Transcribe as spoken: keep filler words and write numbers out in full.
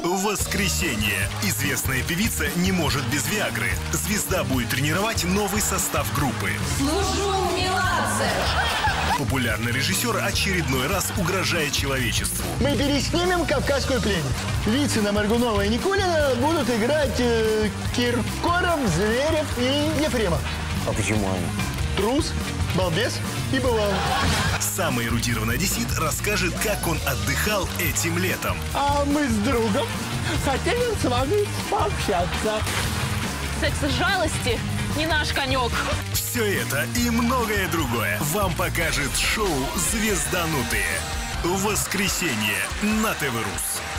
Воскресенье. Известная певица не может без Виагры. Звезда будет тренировать новый состав группы. Служу, Меладзе! Популярный режиссер очередной раз угрожает человечеству. Мы переснимем «Кавказскую пленницу». Вицина, Моргунова и Никулина будут играть э, Киркоров, Зверев и Ефремов. А почему они? Трус, балбес и бывал. Самый эрудированный одессит расскажет, как он отдыхал этим летом. А мы с другом хотели с вами пообщаться. Секс из жалости не наш конек. Все это и многое другое вам покажет шоу «Звезданутые». В воскресенье на ТВ Рус.